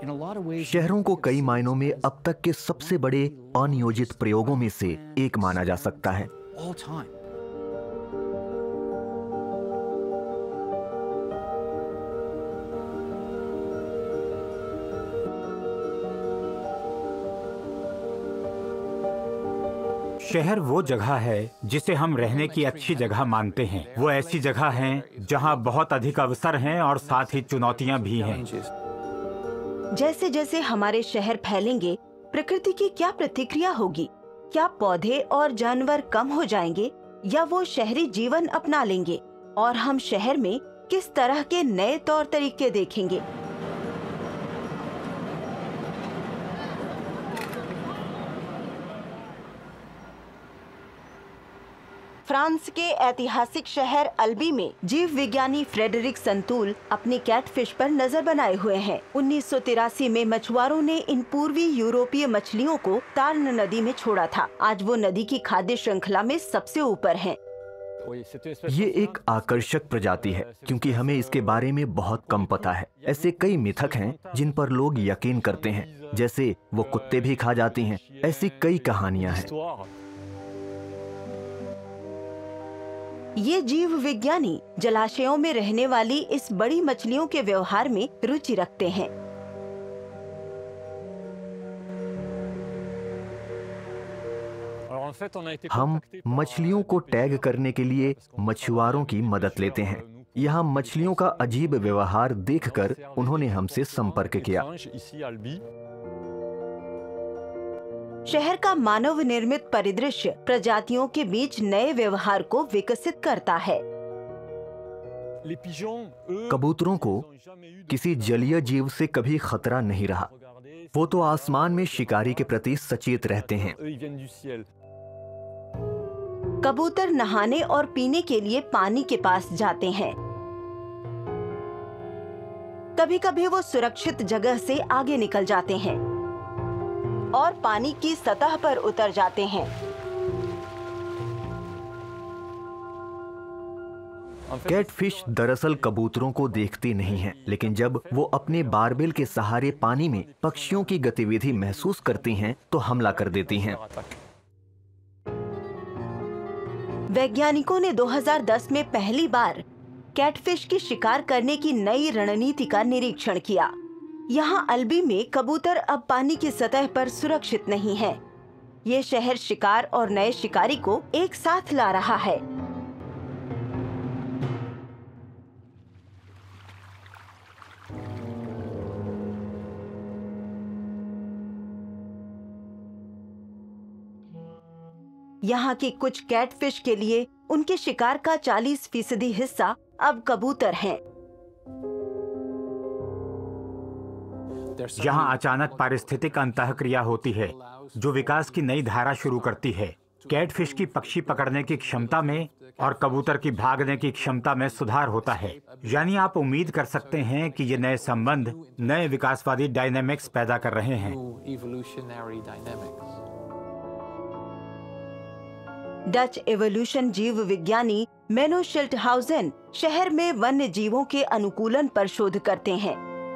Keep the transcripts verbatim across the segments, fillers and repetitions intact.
शहरों को कई मायनों में अब तक के सबसे बड़े अनियोजित प्रयोगों में से एक माना जा सकता है। शहर वो जगह है जिसे हम रहने की अच्छी जगह मानते हैं। वो ऐसी जगह है जहां बहुत अधिक अवसर हैं और साथ ही चुनौतियां भी हैं। जैसे जैसे हमारे शहर फैलेंगे, प्रकृति की क्या प्रतिक्रिया होगी? क्या पौधे और जानवर कम हो जाएंगे या वो शहरी जीवन अपना लेंगे? और हम शहर में किस तरह के नए तौर तरीके देखेंगे? फ्रांस के ऐतिहासिक शहर अल्बी में जीव विज्ञानी फ्रेडरिक संतूल अपनी कैटफिश पर नजर बनाए हुए हैं। उन्नीस सौ तिरासी में मछुआरों ने इन पूर्वी यूरोपीय मछलियों को तार्न नदी में छोड़ा था। आज वो नदी की खाद्य श्रृंखला में सबसे ऊपर हैं। ये एक आकर्षक प्रजाति है क्योंकि हमें इसके बारे में बहुत कम पता है। ऐसे कई मिथक हैं जिन पर लोग यकीन करते हैं, जैसे वो कुत्ते भी खा जाती हैं। ऐसी कई कहानियां हैं। ये जीव विज्ञानी जलाशयों में रहने वाली इस बड़ी मछलियों के व्यवहार में रुचि रखते हैं। हम मछलियों को टैग करने के लिए मछुआरों की मदद लेते हैं। यहाँ मछलियों का अजीब व्यवहार देखकर उन्होंने हमसे संपर्क किया। शहर का मानव निर्मित परिदृश्य प्रजातियों के बीच नए व्यवहार को विकसित करता है। कबूतरों को किसी जलीय जीव से कभी खतरा नहीं रहा। वो तो आसमान में शिकारी के प्रति सचेत रहते हैं। कबूतर नहाने और पीने के लिए पानी के पास जाते हैं। कभी कभी वो सुरक्षित जगह से आगे निकल जाते हैं और पानी की सतह पर उतर जाते हैं। कैटफिश दरअसल कबूतरों को देखती नहीं हैं, लेकिन जब वो अपने बारबेल के सहारे पानी में पक्षियों की गतिविधि महसूस करती हैं, तो हमला कर देती हैं। वैज्ञानिकों ने दो हज़ार दस में पहली बार कैटफिश की शिकार करने की नई रणनीति का निरीक्षण किया। यहाँ अल्बी में कबूतर अब पानी की सतह पर सुरक्षित नहीं है। ये शहर शिकार और नए शिकारी को एक साथ ला रहा है। यहाँ की कुछ कैटफिश के लिए उनके शिकार का चालीस फीसदी हिस्सा अब कबूतर हैं। यहाँ अचानक पारिस्थितिक अंतःक्रिया होती है जो विकास की नई धारा शुरू करती है। कैटफिश की पक्षी पकड़ने की क्षमता में और कबूतर की भागने की क्षमता में सुधार होता है। यानी आप उम्मीद कर सकते हैं कि ये नए संबंध नए विकासवादी डायनेमिक्स पैदा कर रहे हैं। डच एवोल्यूशन जीव विज्ञानी मेनो शिल्टहाउसेन शहर में वन्य जीवों के अनुकूलन पर शोध करते हैं।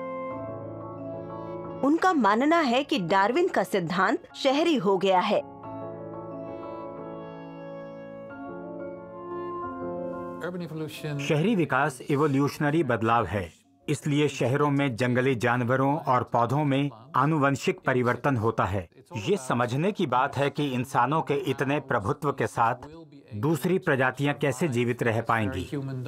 उनका मानना है कि डार्विन का सिद्धांत शहरी हो गया है। शहरी विकास इवोल्यूशनरी बदलाव है, इसलिए शहरों में जंगली जानवरों और पौधों में आनुवंशिक परिवर्तन होता है। ये समझने की बात है कि इंसानों के इतने प्रभुत्व के साथ दूसरी प्रजातियां कैसे जीवित रह पाएंगी।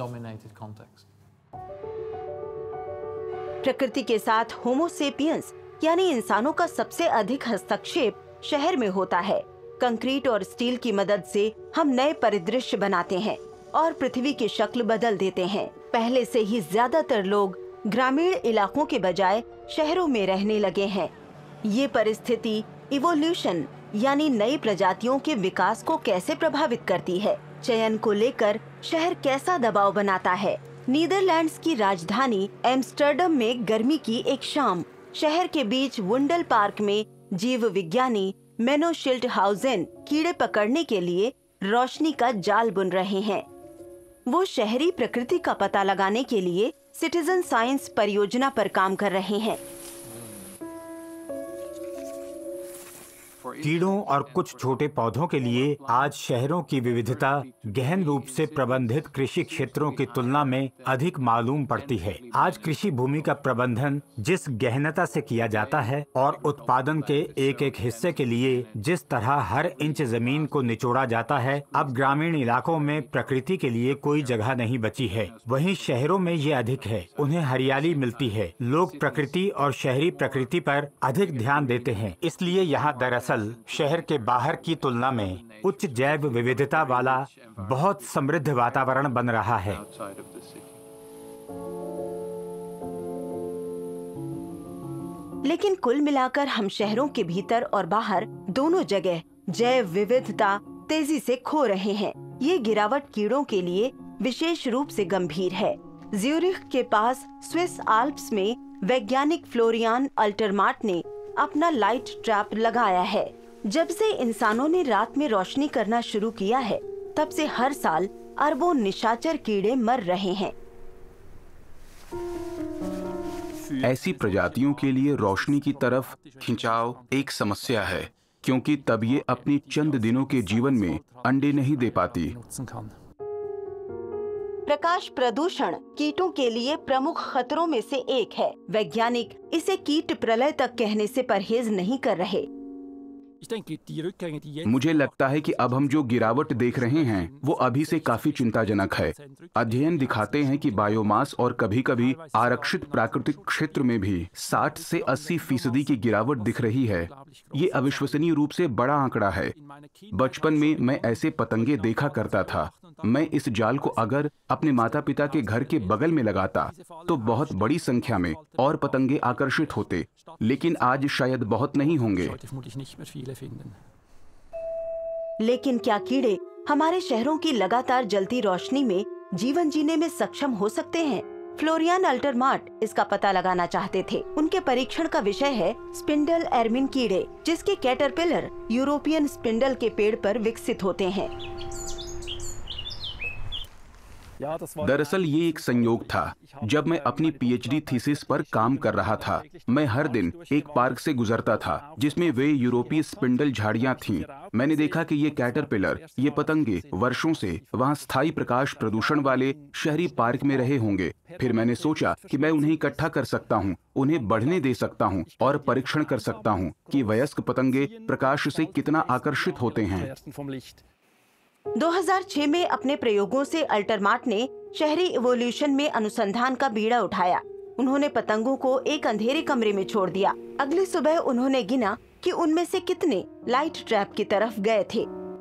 प्रकृति के साथ होमो सेपियंस यानी इंसानों का सबसे अधिक हस्तक्षेप शहर में होता है। कंक्रीट और स्टील की मदद से हम नए परिदृश्य बनाते हैं और पृथ्वी की शक्ल बदल देते हैं। पहले से ही ज्यादातर लोग ग्रामीण इलाकों के बजाय शहरों में रहने लगे हैं। ये परिस्थिति इवोल्यूशन यानी नई प्रजातियों के विकास को कैसे प्रभावित करती है? चयन को लेकर शहर कैसा दबाव बनाता है? नीदरलैंड्स की राजधानी एम्स्टर्डम में गर्मी की एक शाम, शहर के बीच वुंडल पार्क में जीव विज्ञानी मेनो शिल्टहाउसेन कीड़े पकड़ने के लिए रोशनी का जाल बुन रहे हैं। वो शहरी प्रकृति का पता लगाने के लिए सिटीजन साइंस परियोजना पर काम कर रहे हैं। कीड़ों और कुछ छोटे पौधों के लिए आज शहरों की विविधता गहन रूप से प्रबंधित कृषि क्षेत्रों की तुलना में अधिक मालूम पड़ती है। आज कृषि भूमि का प्रबंधन जिस गहनता से किया जाता है और उत्पादन के एक एक हिस्से के लिए जिस तरह हर इंच जमीन को निचोड़ा जाता है, अब ग्रामीण इलाकों में प्रकृति के लिए कोई जगह नहीं बची है। वहीं शहरों में ये अधिक है, उन्हें हरियाली मिलती है। लोग प्रकृति और शहरी प्रकृति पर अधिक ध्यान देते हैं, इसलिए यहाँ दरअसल शहर के बाहर की तुलना में उच्च जैव विविधता वाला बहुत समृद्ध वातावरण बन रहा है। लेकिन कुल मिलाकर हम शहरों के भीतर और बाहर दोनों जगह जैव विविधता तेजी से खो रहे हैं। ये गिरावट कीड़ों के लिए विशेष रूप से गंभीर है। ज्यूरिख के पास स्विस आल्प्स में वैज्ञानिक फ्लोरियान अल्टरमाट ने अपना लाइट ट्रैप लगाया है। जब से इंसानों ने रात में रोशनी करना शुरू किया है, तब से हर साल अरबों निशाचर कीड़े मर रहे हैं। ऐसी प्रजातियों के लिए रोशनी की तरफ खिंचाव एक समस्या है, क्योंकि तब ये अपनी चंद दिनों के जीवन में अंडे नहीं दे पाती। प्रकाश प्रदूषण कीटों के लिए प्रमुख खतरों में से एक है। वैज्ञानिक इसे कीट प्रलय तक कहने से परहेज नहीं कर रहे। मुझे लगता है कि अब हम जो गिरावट देख रहे हैं वो अभी से काफी चिंताजनक है। अध्ययन दिखाते हैं कि बायोमास और कभी कभी आरक्षित प्राकृतिक क्षेत्र में भी साठ से अस्सी फीसदी की गिरावट दिख रही है। ये अविश्वसनीय रूप से बड़ा आंकड़ा है। बचपन में मैं ऐसे पतंगे देखा करता था। मैं इस जाल को अगर अपने माता पिता के घर के बगल में लगाता तो बहुत बड़ी संख्या में और पतंगे आकर्षित होते, लेकिन आज शायद बहुत नहीं होंगे। लेकिन क्या कीड़े हमारे शहरों की लगातार जलती रोशनी में जीवन जीने में सक्षम हो सकते हैं? फ्लोरियान अल्टरमाट इसका पता लगाना चाहते थे। उनके परीक्षण का विषय है स्पिंडल एरमिन कीड़े, जिसके कैटरपिलर यूरोपियन स्पिंडल के पेड़ पर विकसित होते हैं। दरअसल ये एक संयोग था। जब मैं अपनी पीएचडी थीसिस पर काम कर रहा था, मैं हर दिन एक पार्क से गुजरता था जिसमें वे यूरोपीय स्पिंडल झाड़ियां थीं। मैंने देखा कि ये कैटरपिलर, ये पतंगे वर्षों से वहां स्थायी प्रकाश प्रदूषण वाले शहरी पार्क में रहे होंगे। फिर मैंने सोचा कि मैं उन्हें इकट्ठा कर सकता हूँ, उन्हें बढ़ने दे सकता हूँ और परीक्षण कर सकता हूँ कि वयस्क पतंगे प्रकाश से कितना आकर्षित होते हैं। दो हज़ार छह में अपने प्रयोगों से अल्टरमाट ने शहरी इवोल्यूशन में अनुसंधान का बीड़ा उठाया। उन्होंने पतंगों को एक अंधेरे कमरे में छोड़ दिया। अगली सुबह उन्होंने गिना कि उनमें से कितने लाइट ट्रैप की तरफ गए थे।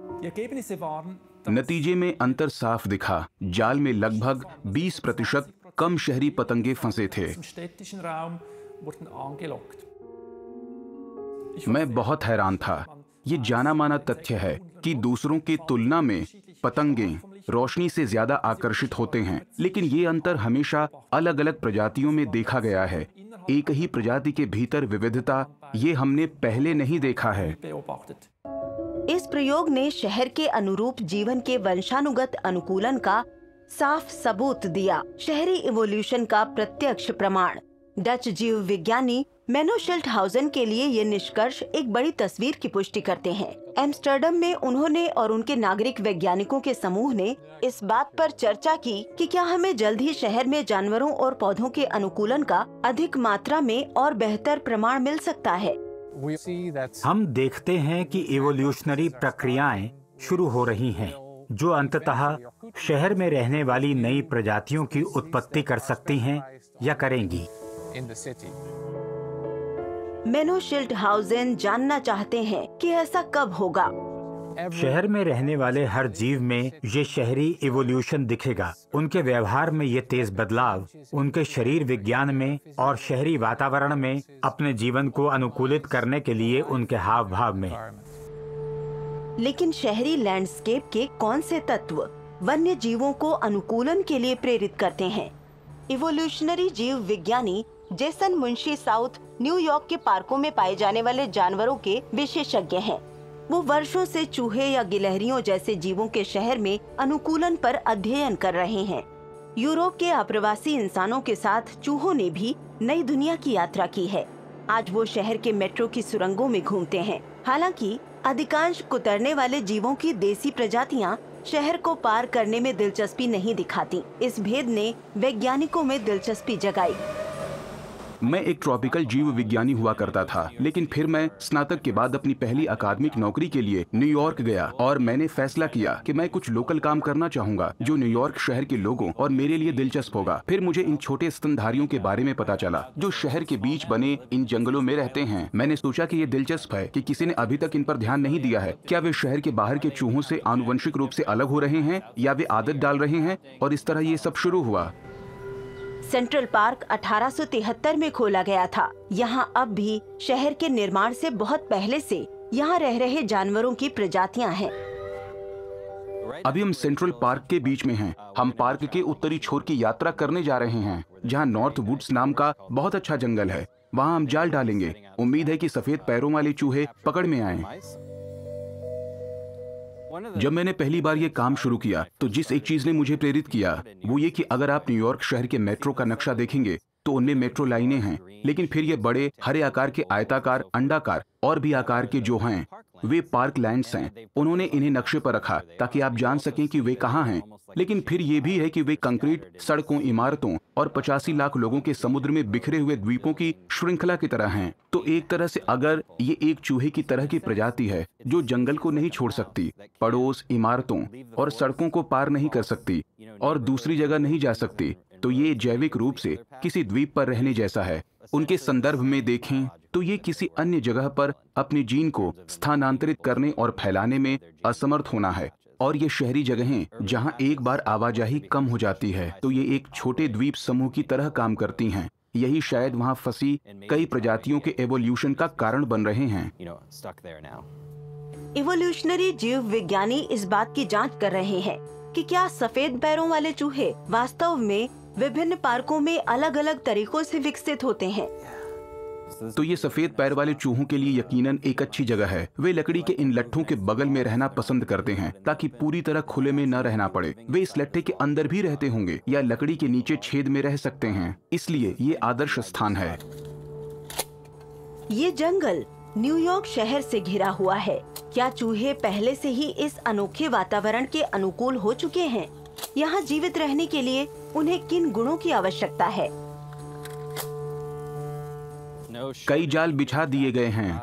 नतीजे में अंतर साफ दिखा। जाल में लगभग बीस प्रतिशत कम शहरी पतंगे फंसे थे। मैं बहुत हैरान था। ये जाना माना तथ्य है कि दूसरों की तुलना में पतंगे रोशनी से ज्यादा आकर्षित होते हैं, लेकिन ये अंतर हमेशा अलग अलग प्रजातियों में देखा गया है। एक ही प्रजाति के भीतर विविधता, ये हमने पहले नहीं देखा है। इस प्रयोग ने शहर के अनुरूप जीवन के वंशानुगत अनुकूलन का साफ सबूत दिया, शहरी इवोल्यूशन का प्रत्यक्ष प्रमाण। डच जीव विज्ञानी मेनो शिल्टहाउसेन के लिए ये निष्कर्ष एक बड़ी तस्वीर की पुष्टि करते हैं। एम्स्टर्डम में उन्होंने और उनके नागरिक वैज्ञानिकों के समूह ने इस बात पर चर्चा की कि क्या हमें जल्द ही शहर में जानवरों और पौधों के अनुकूलन का अधिक मात्रा में और बेहतर प्रमाण मिल सकता है। हम देखते हैं कि इवोल्यूशनरी प्रक्रियाएं शुरू हो रही हैं, जो अंततः शहर में रहने वाली नई प्रजातियों की उत्पत्ति कर सकती हैं या करेंगी। मेनो शिल्टहाउसेन जानना चाहते हैं कि ऐसा कब होगा। शहर में रहने वाले हर जीव में ये शहरी इवोल्यूशन दिखेगा। उनके व्यवहार में ये तेज बदलाव उनके शरीर विज्ञान में और शहरी वातावरण में अपने जीवन को अनुकूलित करने के लिए उनके हाव भाव में। लेकिन शहरी लैंडस्केप के कौन से तत्व वन्य जीवों को अनुकूलन के लिए प्रेरित करते हैं? इवोल्यूशनरी जीव विज्ञानी जेसन मुंशी साउथ न्यूयॉर्क के पार्कों में पाए जाने वाले जानवरों के विशेषज्ञ हैं। वो वर्षों से चूहे या गिलहरियों जैसे जीवों के शहर में अनुकूलन पर अध्ययन कर रहे हैं। यूरोप के अप्रवासी इंसानों के साथ चूहों ने भी नई दुनिया की यात्रा की है। आज वो शहर के मेट्रो की सुरंगों में घूमते हैं, हालांकि अधिकांश कुतरने वाले जीवों की देसी प्रजातियां शहर को पार करने में दिलचस्पी नहीं दिखाती। इस भेद ने वैज्ञानिकों में दिलचस्पी जगाई। मैं एक ट्रॉपिकल जीव विज्ञानी हुआ करता था, लेकिन फिर मैं स्नातक के बाद अपनी पहली अकादमिक नौकरी के लिए न्यूयॉर्क गया और मैंने फैसला किया कि मैं कुछ लोकल काम करना चाहूंगा जो न्यूयॉर्क शहर के लोगों और मेरे लिए दिलचस्प होगा। फिर मुझे इन छोटे स्तनधारियों के बारे में पता चला जो शहर के बीच बने इन जंगलों में रहते हैं। मैंने सोचा कि ये दिलचस्प है कि किसी ने अभी तक इन पर ध्यान नहीं दिया है। क्या वे शहर के बाहर के चूहों से आनुवंशिक रूप से अलग हो रहे हैं या वे आदत डाल रहे हैं, और इस तरह ये सब शुरू हुआ। सेंट्रल पार्क अठारह सौ तिहत्तर में खोला गया था। यहाँ अब भी शहर के निर्माण से बहुत पहले से यहाँ रह रहे जानवरों की प्रजातियाँ हैं। अभी हम सेंट्रल पार्क के बीच में हैं। हम पार्क के उत्तरी छोर की यात्रा करने जा रहे हैं, जहाँ नॉर्थ वुड्स नाम का बहुत अच्छा जंगल है। वहाँ हम जाल डालेंगे। उम्मीद है कि सफेद पैरों वाले चूहे पकड़ में आएं। जब मैंने पहली बार ये काम शुरू किया तो जिस एक चीज ने मुझे प्रेरित किया वो ये कि अगर आप न्यूयॉर्क शहर के मेट्रो का नक्शा देखेंगे तो उनमें मेट्रो लाइनें हैं, लेकिन फिर ये बड़े हरे आकार के आयताकार, अंडाकार और भी आकार के जो हैं वे पार्क लैंड्स हैं। उन्होंने इन्हें नक्शे पर रखा ताकि आप जान सकें कि वे कहाँ हैं, लेकिन फिर ये भी है कि वे कंक्रीट सड़कों, इमारतों और पचासी लाख लोगों के समुद्र में बिखरे हुए द्वीपों की श्रृंखला की तरह हैं। तो एक तरह से अगर ये एक चूहे की तरह की प्रजाति है जो जंगल को नहीं छोड़ सकती, पड़ोस, इमारतों और सड़कों को पार नहीं कर सकती और दूसरी जगह नहीं जा सकती, तो ये जैविक रूप से किसी द्वीप पर रहने जैसा है। उनके संदर्भ में देखें तो ये किसी अन्य जगह पर अपने जीन को स्थानांतरित करने और फैलाने में असमर्थ होना है। और ये शहरी जगहें जहां एक बार आवाजाही कम हो जाती है तो ये एक छोटे द्वीप समूह की तरह काम करती हैं। यही शायद वहां फंसी कई प्रजातियों के एवोल्यूशन का कारण बन रहे हैं। इवोल्यूशनरी जीव विज्ञानी इस बात की जांच कर रहे हैं कि क्या सफेद पैरों वाले चूहे वास्तव में विभिन्न पार्कों में अलग अलग तरीकों से विकसित होते हैं। तो ये सफेद पैर वाले चूहों के लिए यकीनन एक अच्छी जगह है। वे लकड़ी के इन लट्ठों के बगल में रहना पसंद करते हैं ताकि पूरी तरह खुले में न रहना पड़े। वे इस लट्ठे के अंदर भी रहते होंगे या लकड़ी के नीचे छेद में रह सकते हैं, इसलिए ये आदर्श स्थान है। ये जंगल न्यूयॉर्क शहर से घिरा हुआ है। क्या चूहे पहले से ही इस अनोखे वातावरण के अनुकूल हो चुके हैं? यहाँ जीवित रहने के लिए उन्हें किन गुणों की आवश्यकता है? कई जाल बिछा दिए गए हैं।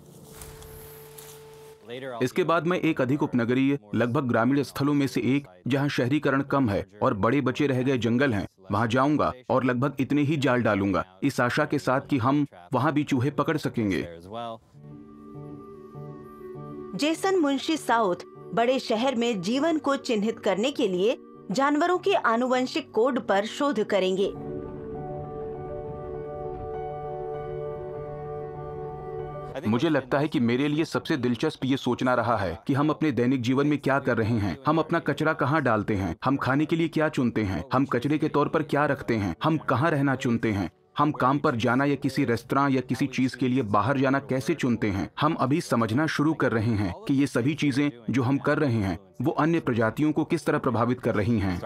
इसके बाद मैं एक अधिक उपनगरीय, लगभग ग्रामीण स्थलों में से एक जहां शहरीकरण कम है और बड़े बचे रह गए जंगल हैं, वहां जाऊंगा और लगभग इतने ही जाल डालूंगा, इस आशा के साथ कि हम वहां भी चूहे पकड़ सकेंगे। जेसन मुंशी साउथ बड़े शहर में जीवन को चिन्हित करने के लिए जानवरों के आनुवंशिक कोड पर शोध करेंगे। मुझे लगता है कि मेरे लिए सबसे दिलचस्प ये सोचना रहा है कि हम अपने दैनिक जीवन में क्या कर रहे हैं। हम अपना कचरा कहाँ डालते हैं, हम खाने के लिए क्या चुनते हैं, हम कचरे के तौर पर क्या रखते हैं, हम कहाँ रहना चुनते हैं, हम काम पर जाना या किसी रेस्तरां या किसी चीज के लिए बाहर जाना कैसे चुनते हैं। हम अभी समझना शुरू कर रहे हैं कि ये सभी चीजें जो हम कर रहे हैं वो अन्य प्रजातियों को किस तरह प्रभावित कर रही हैं।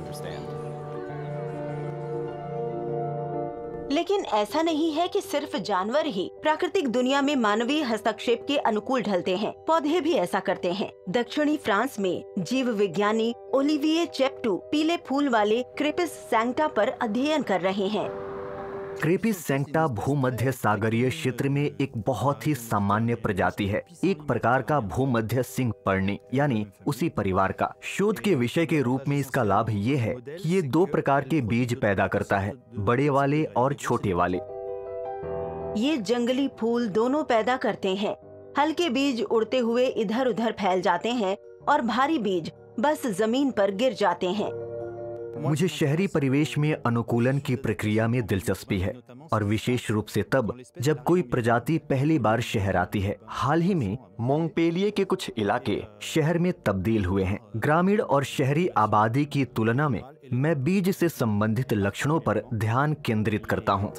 लेकिन ऐसा नहीं है कि सिर्फ जानवर ही प्राकृतिक दुनिया में मानवीय हस्तक्षेप के अनुकूल ढलते हैं, पौधे भी ऐसा करते हैं। दक्षिणी फ्रांस में जीव विज्ञानी ओलिविये चेप्टू पीले फूल वाले क्रेपिस सैंक्टा पर अध्ययन कर रहे हैं। क्रेपिस सैंक्टा भूमध्य सागरीय क्षेत्र में एक बहुत ही सामान्य प्रजाति है, एक प्रकार का भूमध्य सिंह पर्णी यानी उसी परिवार का। शोध के विषय के रूप में इसका लाभ ये है कि ये दो प्रकार के बीज पैदा करता है, बड़े वाले और छोटे वाले। ये जंगली फूल दोनों पैदा करते हैं। हल्के बीज उड़ते हुए इधर उधर फैल जाते हैं और भारी बीज बस जमीन पर गिर जाते हैं। मुझे शहरी परिवेश में अनुकूलन की प्रक्रिया में दिलचस्पी है, और विशेष रूप से तब जब कोई प्रजाति पहली बार शहर आती है। हाल ही में मोंगपेलिये के कुछ इलाके शहर में तब्दील हुए हैं। ग्रामीण और शहरी आबादी की तुलना में मैं बीज से संबंधित लक्षणों पर ध्यान केंद्रित करता हूँ।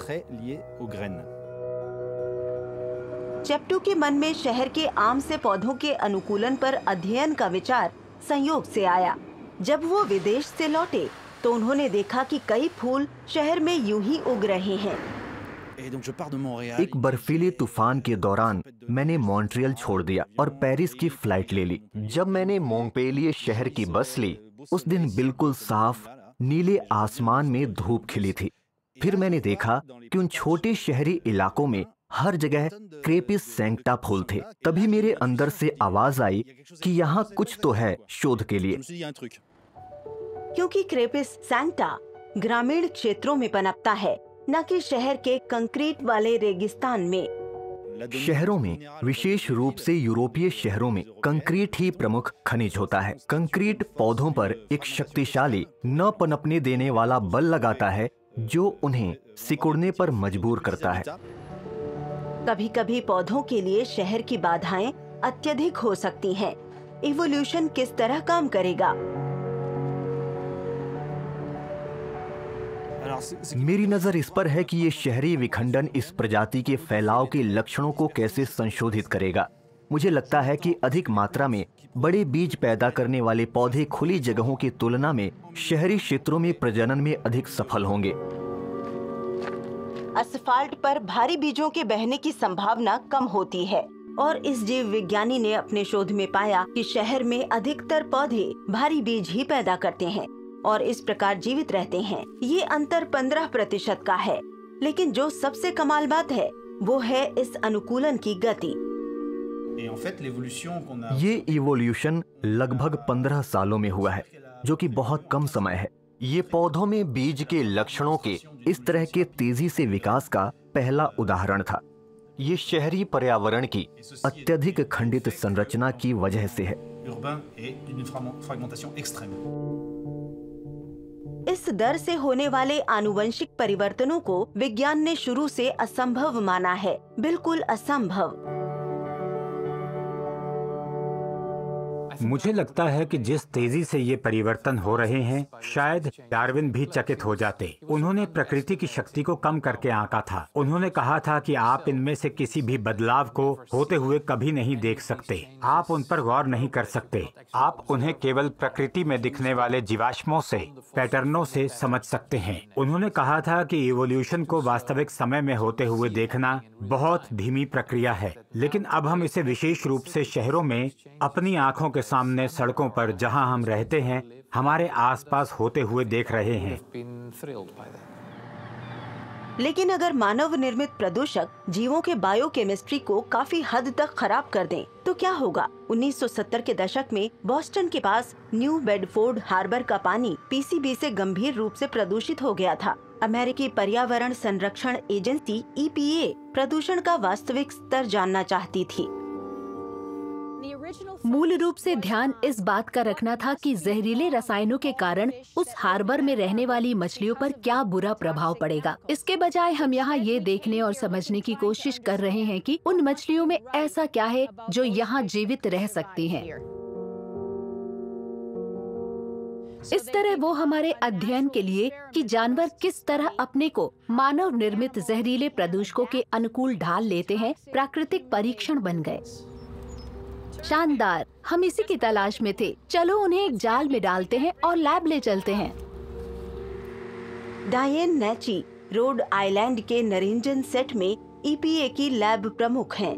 चेप्टू के मन में शहर के आम से पौधों के अनुकूलन पर अध्ययन का विचार संयोग से आया। जब वो विदेश से लौटे तो उन्होंने देखा कि कई फूल शहर में यूं ही उग रहे हैं। एक बर्फीले तूफान के दौरान मैंने मॉन्ट्रियल छोड़ दिया और पेरिस की फ्लाइट ले ली। जब मैंने मोंपेलिये शहर की बस ली, उस दिन बिल्कुल साफ नीले आसमान में धूप खिली थी। फिर मैंने देखा कि उन छोटे शहरी इलाकों में हर जगह क्रेपिस सैंक्टा फूल थे। तभी मेरे अंदर से आवाज आई कि यहाँ कुछ तो है शोध के लिए। क्योंकि क्रेपिस सैंक्टा ग्रामीण क्षेत्रों में पनपता है, न कि शहर के कंक्रीट वाले रेगिस्तान में। शहरों में, विशेष रूप से यूरोपीय शहरों में, कंक्रीट ही प्रमुख खनिज होता है। कंक्रीट पौधों पर एक शक्तिशाली न पनपने देने वाला बल लगाता है जो उन्हें सिकुड़ने पर मजबूर करता है। कभी कभी पौधों के लिए शहर की बाधाएं अत्यधिक हो सकती हैं। इवोल्यूशन किस तरह काम करेगा? मेरी नजर इस पर है कि ये शहरी विखंडन इस प्रजाति के फैलाव के लक्षणों को कैसे संशोधित करेगा। मुझे लगता है कि अधिक मात्रा में बड़े बीज पैदा करने वाले पौधे खुली जगहों की तुलना में शहरी क्षेत्रों में प्रजनन में अधिक सफल होंगे। असफाल्ट पर भारी बीजों के बहने की संभावना कम होती है और इस जीव विज्ञानी ने अपने शोध में पाया कि शहर में अधिकतर पौधे भारी बीज ही पैदा करते हैं और इस प्रकार जीवित रहते हैं। ये अंतर पंद्रह प्रतिशत का है, लेकिन जो सबसे कमाल बात है वो है इस अनुकूलन की गति। ये इवोल्यूशन लगभग पंद्रह सालों में हुआ है, जो कि बहुत कम समय है। ये पौधों में बीज के लक्षणों के इस तरह के तेजी से विकास का पहला उदाहरण था। ये शहरी पर्यावरण की अत्यधिक खंडित संरचना की वजह से है। इस दर से होने वाले आनुवंशिक परिवर्तनों को विज्ञान ने शुरू से असंभव माना है, बिल्कुल असंभव। मुझे लगता है कि जिस तेजी से ये परिवर्तन हो रहे हैं, शायद डार्विन भी चकित हो जाते। उन्होंने प्रकृति की शक्ति को कम करके आंका था। उन्होंने कहा था कि आप इनमें से किसी भी बदलाव को होते हुए कभी नहीं देख सकते, आप उन पर गौर नहीं कर सकते। आप उन्हें केवल प्रकृति में दिखने वाले जीवाश्मों से, पैटर्नों से समझ सकते हैं। उन्होंने कहा था कि इवोल्यूशन को वास्तविक समय में होते हुए देखना बहुत धीमी प्रक्रिया है, लेकिन अब हम इसे विशेष रूप से शहरों में अपनी आंखों के सामने, सड़कों पर जहां हम रहते हैं, हमारे आसपास होते हुए देख रहे हैं। लेकिन अगर मानव निर्मित प्रदूषक जीवों के बायोकेमिस्ट्री को काफी हद तक खराब कर दें, तो क्या होगा? उन्नीस सौ सत्तर के दशक में बोस्टन के पास न्यू बेडफोर्ड हार्बर का पानी पीसीबी से गंभीर रूप से प्रदूषित हो गया था। अमेरिकी पर्यावरण संरक्षण एजेंसी ई पी ए प्रदूषण का वास्तविक स्तर जानना चाहती थी। मूल रूप से ध्यान इस बात का रखना था कि जहरीले रसायनों के कारण उस हार्बर में रहने वाली मछलियों पर क्या बुरा प्रभाव पड़ेगा। इसके बजाय हम यहाँ ये देखने और समझने की कोशिश कर रहे हैं कि उन मछलियों में ऐसा क्या है जो यहाँ जीवित रह सकती हैं। इस तरह वो हमारे अध्ययन के लिए कि जानवर किस तरह अपने को मानव निर्मित जहरीले प्रदूषकों के अनुकूल ढाल लेते हैं, प्राकृतिक परीक्षण बन गए। शानदार, हम इसी की तलाश में थे। चलो उन्हें एक जाल में डालते हैं और लैब ले चलते हैं। डायन नैची रोड आइलैंड के नरिंजन सेट में ई पी ए की लैब प्रमुख हैं।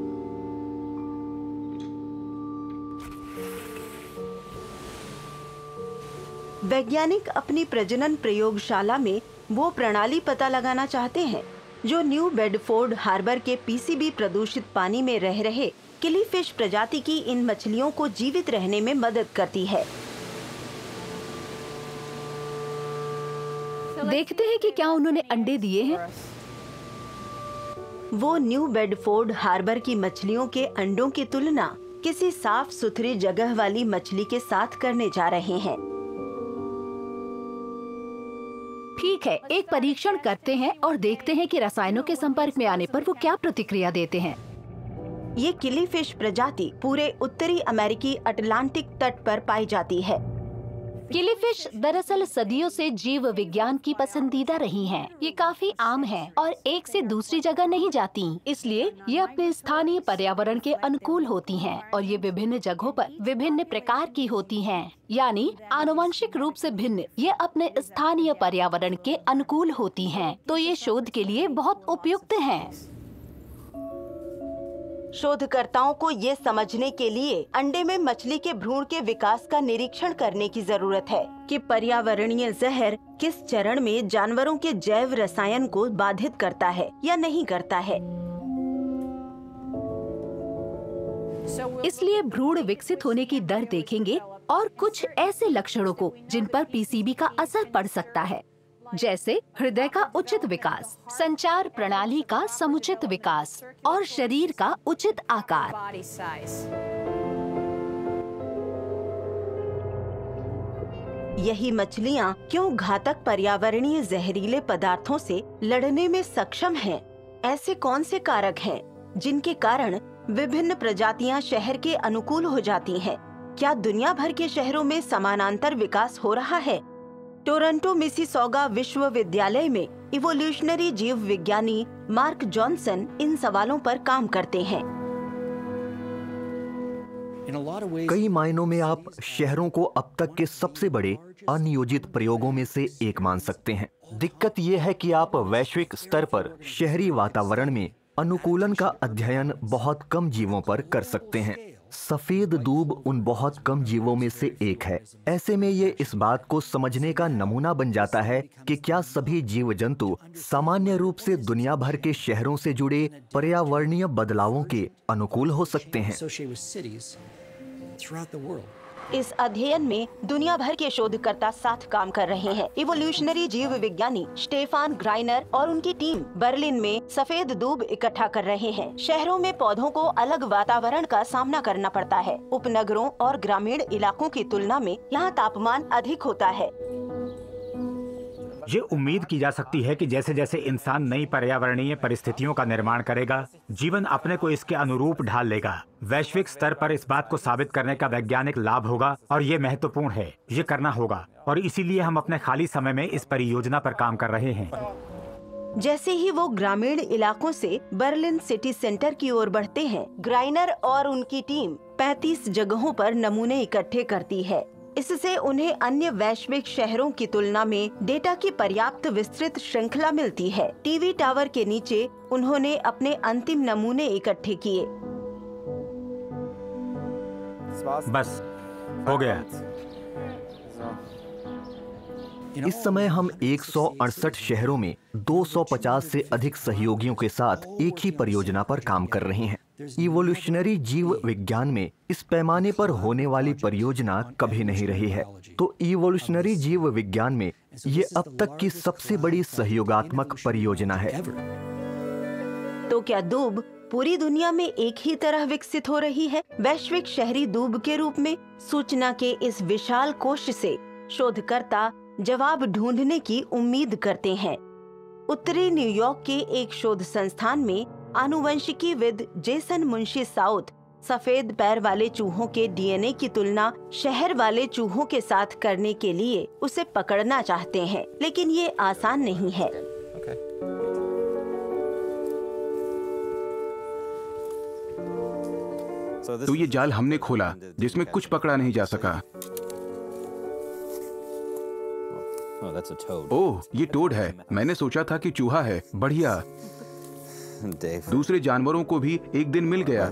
वैज्ञानिक अपनी प्रजनन प्रयोगशाला में वो प्रणाली पता लगाना चाहते हैं जो न्यू बेडफोर्ड हार्बर के पी सी बी प्रदूषित पानी में रह रहे किलीफिश प्रजाति की इन मछलियों को जीवित रहने में मदद करती है। देखते हैं कि क्या उन्होंने अंडे दिए हैं। वो न्यू बेडफोर्ड हार्बर की मछलियों के अंडों की तुलना किसी साफ सुथरी जगह वाली मछली के साथ करने जा रहे हैं। ठीक है, एक परीक्षण करते हैं और देखते हैं कि रसायनों के संपर्क में आने पर वो क्या प्रतिक्रिया देते हैं। ये किलीफिश प्रजाति पूरे उत्तरी अमेरिकी अटलांटिक तट पर पाई जाती है। किलीफिश दरअसल सदियों से जीव विज्ञान की पसंदीदा रही हैं। ये काफी आम है और एक से दूसरी जगह नहीं जाती, इसलिए ये अपने स्थानीय पर्यावरण के अनुकूल होती हैं और ये विभिन्न जगहों पर विभिन्न प्रकार की होती हैं, यानी आनुवंशिक रूप से भिन्न। ये अपने स्थानीय पर्यावरण के अनुकूल होती हैं, तो ये शोध के लिए बहुत उपयुक्त हैं। शोधकर्ताओं को ये समझने के लिए अंडे में मछली के भ्रूण के विकास का निरीक्षण करने की जरूरत है कि पर्यावरणीय जहर किस चरण में जानवरों के जैव रसायन को बाधित करता है या नहीं करता है। इसलिए भ्रूण विकसित होने की दर देखेंगे और कुछ ऐसे लक्षणों को जिन पर पीसीबी का असर पड़ सकता है, जैसे हृदय का उचित विकास, संचार प्रणाली का समुचित विकास और शरीर का उचित आकार। यही मछलियाँ क्यों घातक पर्यावरणीय जहरीले पदार्थों से लड़ने में सक्षम हैं? ऐसे कौन से कारक हैं जिनके कारण विभिन्न प्रजातियाँ शहर के अनुकूल हो जाती हैं? क्या दुनिया भर के शहरों में समानांतर विकास हो रहा है? टोरंटो मिसिसॉगा विश्वविद्यालय में इवोल्यूशनरी जीव विज्ञानी मार्क जॉनसन इन सवालों पर काम करते हैं। कई मायनों में आप शहरों को अब तक के सबसे बड़े अनियोजित प्रयोगों में से एक मान सकते हैं। दिक्कत यह है कि आप वैश्विक स्तर पर शहरी वातावरण में अनुकूलन का अध्ययन बहुत कम जीवों पर कर सकते हैं। सफेद दूब उन बहुत कम जीवों में से एक है। ऐसे में ये इस बात को समझने का नमूना बन जाता है कि क्या सभी जीव जंतु सामान्य रूप से दुनिया भर के शहरों से जुड़े पर्यावरणीय बदलावों के अनुकूल हो सकते हैं। इस अध्ययन में दुनिया भर के शोधकर्ता साथ काम कर रहे हैं। इवोल्यूशनरी जीव विज्ञानी स्टेफान ग्राइनर और उनकी टीम बर्लिन में सफेद दूब इकट्ठा कर रहे हैं। शहरों में पौधों को अलग वातावरण का सामना करना पड़ता है। उपनगरों और ग्रामीण इलाकों की तुलना में यहाँ तापमान अधिक होता है। ये उम्मीद की जा सकती है कि जैसे जैसे इंसान नई पर्यावरणीय परिस्थितियों का निर्माण करेगा, जीवन अपने को इसके अनुरूप ढाल लेगा। वैश्विक स्तर पर इस बात को साबित करने का वैज्ञानिक लाभ होगा और ये महत्वपूर्ण है। ये करना होगा और इसीलिए हम अपने खाली समय में इस परियोजना पर काम कर रहे हैं। जैसे ही वो ग्रामीण इलाकों से बर्लिन सिटी सेंटर की ओर बढ़ते हैं, ग्राइनर और उनकी टीम पैंतीस जगहों पर नमूने इकट्ठे करती है। इससे उन्हें अन्य वैश्विक शहरों की तुलना में डेटा की पर्याप्त विस्तृत श्रृंखला मिलती है। टीवी टावर के नीचे उन्होंने अपने अंतिम नमूने इकट्ठे किए। बस हो गया। इस समय हम एक सौ अड़सठ शहरों में दो सौ पचास से अधिक सहयोगियों के साथ एक ही परियोजना पर काम कर रहे हैं। इवोल्यूशनरी जीव विज्ञान में इस पैमाने पर होने वाली परियोजना कभी नहीं रही है। तो इवोल्यूशनरी जीव विज्ञान में ये अब तक की सबसे बड़ी सहयोगात्मक परियोजना है। तो क्या दूब पूरी दुनिया में एक ही तरह विकसित हो रही है, वैश्विक शहरी दूब के रूप में? सूचना के इस विशाल कोश से शोधकर्ता जवाब ढूंढने की उम्मीद करते हैं। उत्तरी न्यूयॉर्क के एक शोध संस्थान में आनुवंशिकीविद जेसन मुंशी साउथ सफेद पैर वाले चूहों के डीएनए की तुलना शहर वाले चूहों के साथ करने के लिए उसे पकड़ना चाहते हैं, लेकिन ये आसान नहीं है। तो ये जाल हमने खोला जिसमें कुछ पकड़ा नहीं जा सका। ओह, ये टोड है। मैंने सोचा था कि चूहा है। बढ़िया। दूसरे जानवरों को भी एक दिन मिल गया।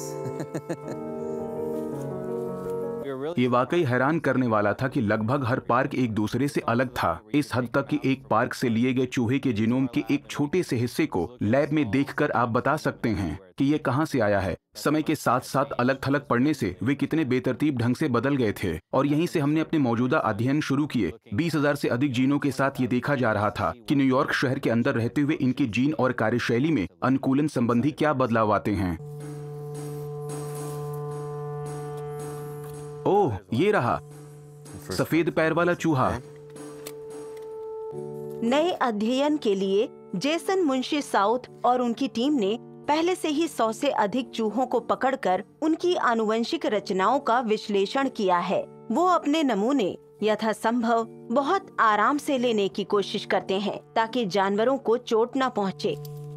ये वाकई हैरान करने वाला था कि लगभग हर पार्क एक दूसरे से अलग था, इस हद तक कि एक पार्क से लिए गए चूहे के जीनोम के एक छोटे से हिस्से को लैब में देखकर आप बता सकते हैं कि ये कहां से आया है। समय के साथ साथ अलग थलग पड़ने से वे कितने बेतरतीब ढंग से बदल गए थे, और यहीं से हमने अपने मौजूदा अध्ययन शुरू किए। बीस हजार से अधिक जीनों के साथ ये देखा जा रहा था कि न्यूयॉर्क शहर के अंदर रहते हुए इनके जीन और कार्यशैली में अनुकूलन संबंधी क्या बदलाव आते हैं। ओह, ये रहा सफेद पैर वाला चूहा। नए अध्ययन के लिए जेसन मुंशी साउथ और उनकी टीम ने पहले से ही सौ से अधिक चूहों को पकड़कर उनकी आनुवंशिक रचनाओं का विश्लेषण किया है। वो अपने नमूने यथासंभव बहुत आराम से लेने की कोशिश करते हैं ताकि जानवरों को चोट न पहुंचे।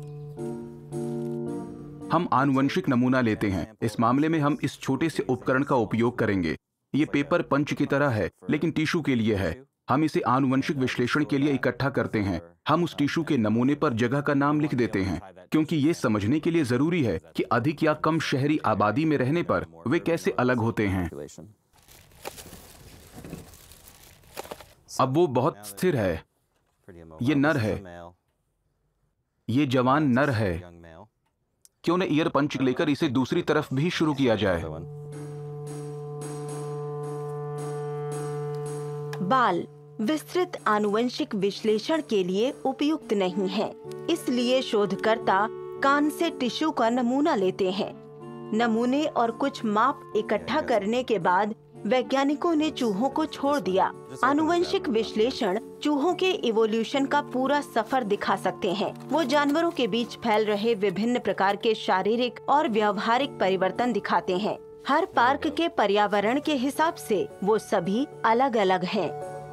हम आनुवंशिक नमूना लेते हैं। इस मामले में हम इस छोटे से उपकरण का उपयोग करेंगे। ये पेपर पंच की तरह है, लेकिन टिश्यू के लिए है। हम इसे आनुवंशिक विश्लेषण के लिए इकट्ठा करते हैं। हम उस टिश्यू के नमूने पर जगह का नाम लिख देते हैं, क्योंकि ये समझने के लिए जरूरी है कि अधिक या कम शहरी आबादी में रहने पर वे कैसे अलग होते हैं। अब वो बहुत स्थिर है। ये नर है, ये जवान नर है। क्यों न ईयर पंच लेकर इसे दूसरी तरफ भी शुरू किया जाए। बाल विस्तृत आनुवंशिक विश्लेषण के लिए उपयुक्त नहीं है, इसलिए शोधकर्ता कान से टिश्यू का नमूना लेते हैं। नमूने और कुछ माप इकट्ठा करने के बाद वैज्ञानिकों ने चूहों को छोड़ दिया। आनुवंशिक विश्लेषण चूहों के इवोल्यूशन का पूरा सफर दिखा सकते हैं। वो जानवरों के बीच फैल रहे विभिन्न प्रकार के शारीरिक और व्यवहारिक परिवर्तन दिखाते हैं। हर पार्क के पर्यावरण के हिसाब से वो सभी अलग अलग हैं।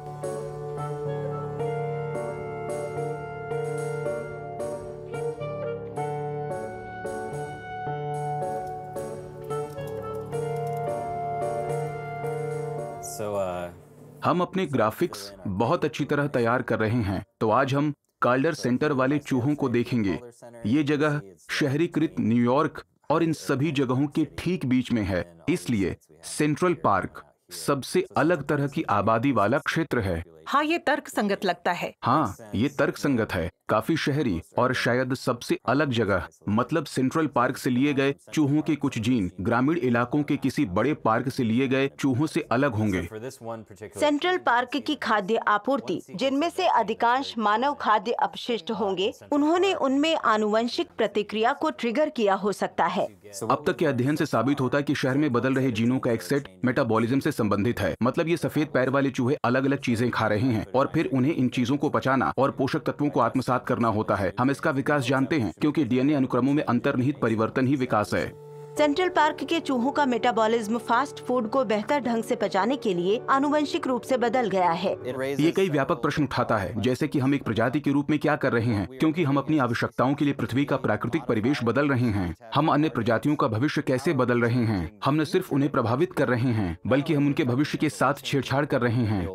हम अपने ग्राफिक्स बहुत अच्छी तरह तैयार कर रहे हैं, तो आज हम काल्डर सेंटर वाले चूहों को देखेंगे। ये जगह शहरीकृत न्यूयॉर्क और इन सभी जगहों के ठीक बीच में है, इसलिए सेंट्रल पार्क सबसे अलग तरह की आबादी वाला क्षेत्र है। हाँ, ये तर्क संगत लगता है। हाँ, ये तर्क संगत है। काफी शहरी और शायद सबसे अलग जगह, मतलब सेंट्रल पार्क से लिए गए चूहों के कुछ जीन ग्रामीण इलाकों के किसी बड़े पार्क से लिए गए चूहों से अलग होंगे। सेंट्रल पार्क की खाद्य आपूर्ति, जिनमें से अधिकांश मानव खाद्य अपशिष्ट होंगे, उन्होंने उनमें आनुवंशिक प्रतिक्रिया को ट्रिगर किया हो सकता है। अब तक के अध्ययन से साबित होता है कि शहर में बदल रहे जीनों का एक सेट मेटाबॉलिज्म से संबंधित है। मतलब ये सफेद पैर वाले चूहे अलग अलग चीजें खा रहे हैं और फिर उन्हें इन चीजों को पचाना और पोषक तत्वों को आत्मसात करना होता है। हम इसका विकास जानते हैं क्योंकि डीएनए अनुक्रमों में अंतर्निहित परिवर्तन ही विकास है। सेंट्रल पार्क के चूहों का मेटाबॉलिज्म फास्ट फूड को बेहतर ढंग से पचाने के लिए आनुवंशिक रूप से बदल गया है। ये कई व्यापक प्रश्न उठाता है, जैसे कि हम एक प्रजाति के रूप में क्या कर रहे हैं, क्योंकि हम अपनी आवश्यकताओं के लिए पृथ्वी का प्राकृतिक परिवेश बदल रहे हैं। हम अन्य प्रजातियों का भविष्य कैसे बदल रहे हैं। हम न सिर्फ उन्हें प्रभावित कर रहे हैं, बल्कि हम उनके भविष्य के साथ छेड़छाड़ कर रहे हैं।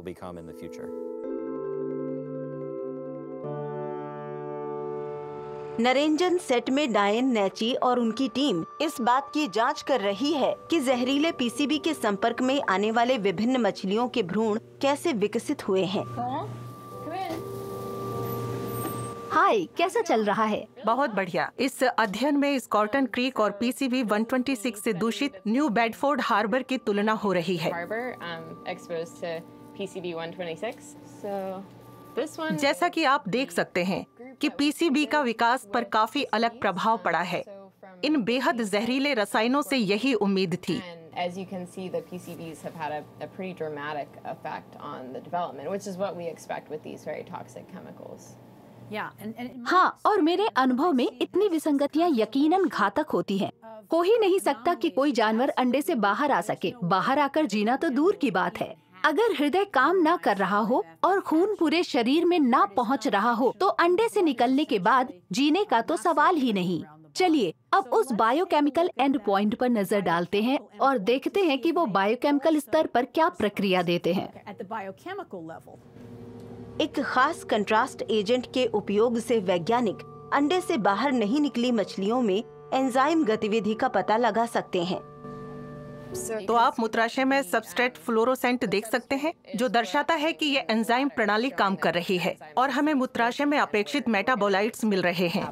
नरेंजन सेट में डायन नैची और उनकी टीम इस बात की जांच कर रही है कि जहरीले पीसीबी के संपर्क में आने वाले विभिन्न मछलियों के भ्रूण कैसे विकसित हुए हैं। हाय, कैसा चल रहा है? बहुत बढ़िया। इस अध्ययन में स्कॉर्टन क्रीक और पीसीबी एक सौ छब्बीस से दूषित न्यू बेडफोर्ड हार्बर की तुलना हो रही है। जैसा कि आप देख सकते हैं कि पीसीबी का विकास पर काफी अलग प्रभाव पड़ा है। इन बेहद जहरीले रसायनों से यही उम्मीद थी। As you can see, the P C Bs have had a, a pretty dramatic effect on the development, which is what we expect with these very toxic chemicals. हाँ, और मेरे अनुभव में इतनी विसंगतियाँ यकीनन घातक होती हैं। हो ही नहीं सकता कि कोई जानवर अंडे से बाहर आ सके। बाहर आकर जीना तो दूर की बात है। अगर हृदय काम ना कर रहा हो और खून पूरे शरीर में ना पहुंच रहा हो, तो अंडे से निकलने के बाद जीने का तो सवाल ही नहीं। चलिए अब उस बायोकेमिकल एंड पॉइंट पर नजर डालते हैं और देखते हैं कि वो बायोकेमिकल स्तर पर क्या प्रक्रिया देते हैं। एक खास कंट्रास्ट एजेंट के उपयोग से वैज्ञानिक अंडे से बाहर नहीं निकली मछलियों में एंजाइम गतिविधि का पता लगा सकते हैं। तो आप मूत्राशय में सबस्ट्रेट फ्लोरोसेंट देख सकते हैं, जो दर्शाता है कि ये एंजाइम प्रणाली काम कर रही है और हमें मूत्राशय में अपेक्षित मेटाबोलाइट्स मिल रहे हैं।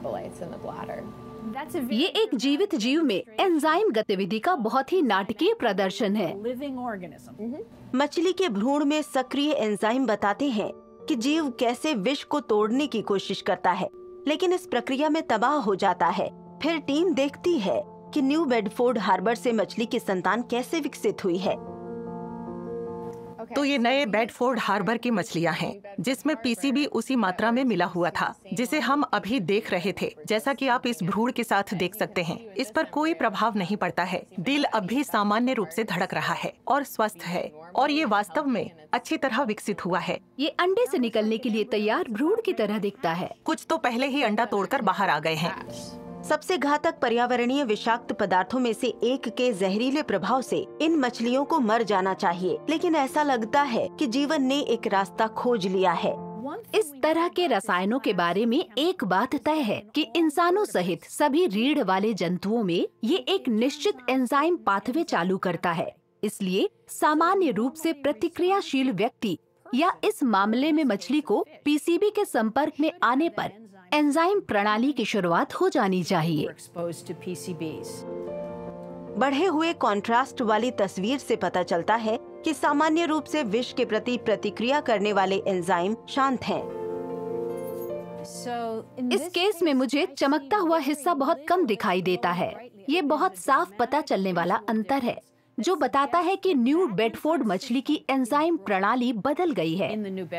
ये एक जीवित जीव में एंजाइम गतिविधि का बहुत ही नाटकीय प्रदर्शन है। मछली के भ्रूण में सक्रिय एंजाइम बताते हैं कि जीव कैसे विष को तोड़ने की कोशिश करता है, लेकिन इस प्रक्रिया में तबाह हो जाता है। फिर टीम देखती है कि न्यू बेडफोर्ड हार्बर से मछली की संतान कैसे विकसित हुई है। तो ये नए बेडफोर्ड हार्बर की मछलियाँ हैं, जिसमें पीसीबी उसी मात्रा में मिला हुआ था जिसे हम अभी देख रहे थे। जैसा कि आप इस भ्रूण के साथ देख सकते हैं, इस पर कोई प्रभाव नहीं पड़ता है। दिल अब भी सामान्य रूप से धड़क रहा है और स्वस्थ है, और ये वास्तव में अच्छी तरह विकसित हुआ है। ये अंडे से निकलने के लिए तैयार भ्रूण की तरह दिखता है। कुछ तो पहले ही अंडा तोड़कर बाहर आ गए हैं। सबसे घातक पर्यावरणीय विषाक्त पदार्थों में से एक के जहरीले प्रभाव से इन मछलियों को मर जाना चाहिए, लेकिन ऐसा लगता है कि जीवन ने एक रास्ता खोज लिया है। इस तरह के रसायनों के बारे में एक बात तय है कि इंसानों सहित सभी रीढ़ वाले जंतुओं में ये एक निश्चित एंजाइम पाथवे चालू करता है। इसलिए सामान्य रूप से प्रतिक्रियाशील व्यक्ति या इस मामले में मछली को पीसीबी के संपर्क में आने पर एंजाइम प्रणाली की शुरुआत हो जानी चाहिए। बढ़े हुए कंट्रास्ट वाली तस्वीर से पता चलता है कि सामान्य रूप से विष के प्रति प्रतिक्रिया करने वाले एंजाइम शांत हैं। इस केस में मुझे चमकता हुआ हिस्सा बहुत कम दिखाई देता है। ये बहुत साफ पता चलने वाला अंतर है जो बताता है कि न्यू बेडफोर्ड मछली की एंजाइम प्रणाली बदल गई है।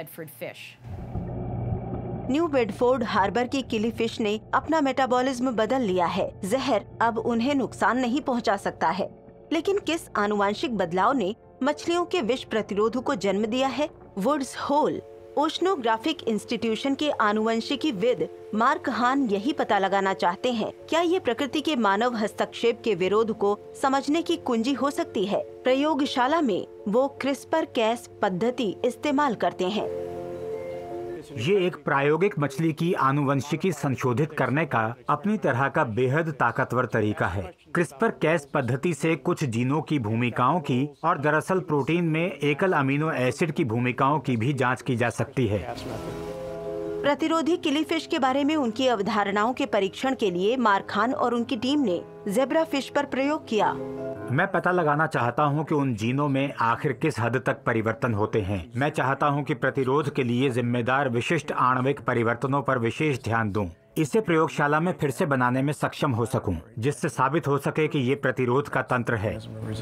न्यू बेडफोर्ड हार्बर की किली फिश ने अपना मेटाबॉलिज्म बदल लिया है। जहर अब उन्हें नुकसान नहीं पहुंचा सकता है, लेकिन किस आनुवंशिक बदलाव ने मछलियों के विष प्रतिरोध को जन्म दिया है? वुड्स होल ओशनोग्राफिक इंस्टीट्यूशन के आनुवंशिकीविद मार्क हान यही पता लगाना चाहते हैं, क्या ये प्रकृति के मानव हस्तक्षेप के विरोध को समझने की कुंजी हो सकती है? प्रयोगशाला में वो क्रिस्पर कैस पद्धति इस्तेमाल करते हैं। ये एक प्रायोगिक मछली की आनुवंशिकी संशोधित करने का अपनी तरह का बेहद ताकतवर तरीका है। क्रिस्पर कैस पद्धति से कुछ जीनों की भूमिकाओं की और दरअसल प्रोटीन में एकल अमीनो एसिड की भूमिकाओं की भी जांच की जा सकती है। प्रतिरोधी किलीफिश के बारे में उनकी अवधारणाओं के परीक्षण के लिए मार्क हान और उनकी टीम ने ज़ेब्रा फिश पर प्रयोग किया। मैं पता लगाना चाहता हूं कि उन जीनों में आखिर किस हद तक परिवर्तन होते हैं। मैं चाहता हूं कि प्रतिरोध के लिए जिम्मेदार विशिष्ट आणविक परिवर्तनों पर विशेष ध्यान दूं। इसे प्रयोगशाला में फिर से बनाने में सक्षम हो सकूं, जिससे साबित हो सके कि ये प्रतिरोध का तंत्र है।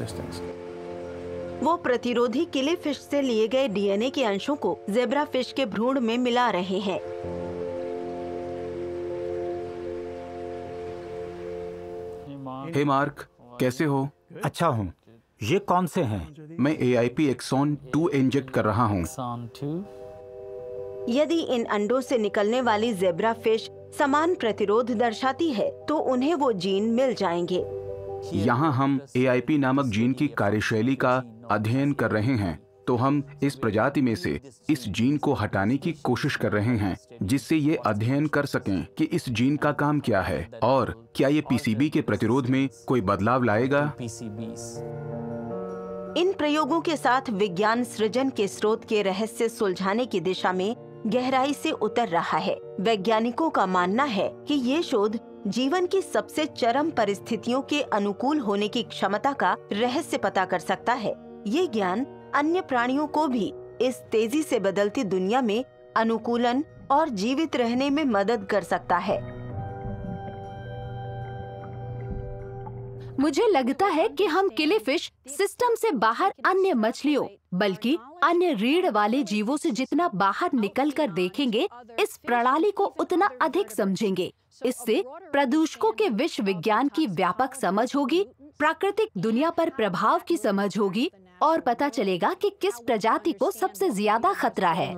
वो प्रतिरोधी किलीफिश से लिए गए डीएनए के अंशों को ज़ेब्रा फिश के भ्रूण में मिला रहे हैं। हे मार्क, कैसे हो? अच्छा हूँ। ये कौन से हैं? मैं A I P axon to inject कर रहा हूँ। यदि इन अंडों से निकलने वाली ज़ेब्रा फिश समान प्रतिरोध दर्शाती है, तो उन्हें वो जीन मिल जाएंगे। यहाँ हम ए आई पी नामक जीन की कार्यशैली का अध्ययन कर रहे हैं, तो हम इस प्रजाति में से इस जीन को हटाने की कोशिश कर रहे हैं, जिससे ये अध्ययन कर सकें कि इस जीन का काम क्या है और क्या ये पी सी बी के प्रतिरोध में कोई बदलाव लाएगा। इन प्रयोगों के साथ विज्ञान सृजन के स्रोत के रहस्य सुलझाने की दिशा में गहराई से उतर रहा है। वैज्ञानिकों का मानना है कि ये शोध जीवन की सबसे चरम परिस्थितियों के अनुकूल होने की क्षमता का रहस्य पता कर सकता है। ये ज्ञान अन्य प्राणियों को भी इस तेजी से बदलती दुनिया में अनुकूलन और जीवित रहने में मदद कर सकता है। मुझे लगता है कि हम किलीफिश सिस्टम से बाहर अन्य मछलियों बल्कि अन्य रीढ़ वाले जीवों से जितना बाहर निकलकर देखेंगे, इस प्रणाली को उतना अधिक समझेंगे। इससे प्रदूषकों के विश्व विज्ञान की व्यापक समझ होगी, प्राकृतिक दुनिया पर प्रभाव की समझ होगी और पता चलेगा कि किस प्रजाति को सबसे ज्यादा खतरा है।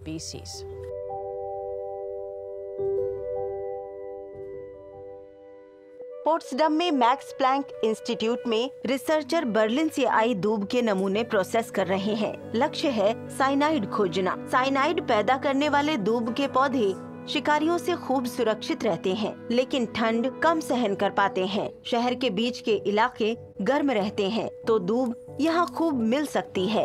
पोट्सडम में मैक्स प्लैंक इंस्टीट्यूट में रिसर्चर बर्लिन से आई दूब के नमूने प्रोसेस कर रहे हैं। लक्ष्य है साइनाइड खोजना। साइनाइड पैदा करने वाले दूब के पौधे शिकारियों से खूब सुरक्षित रहते हैं, लेकिन ठंड कम सहन कर पाते हैं। शहर के बीच के इलाके गर्म रहते हैं, तो दूब यहाँ खूब मिल सकती है।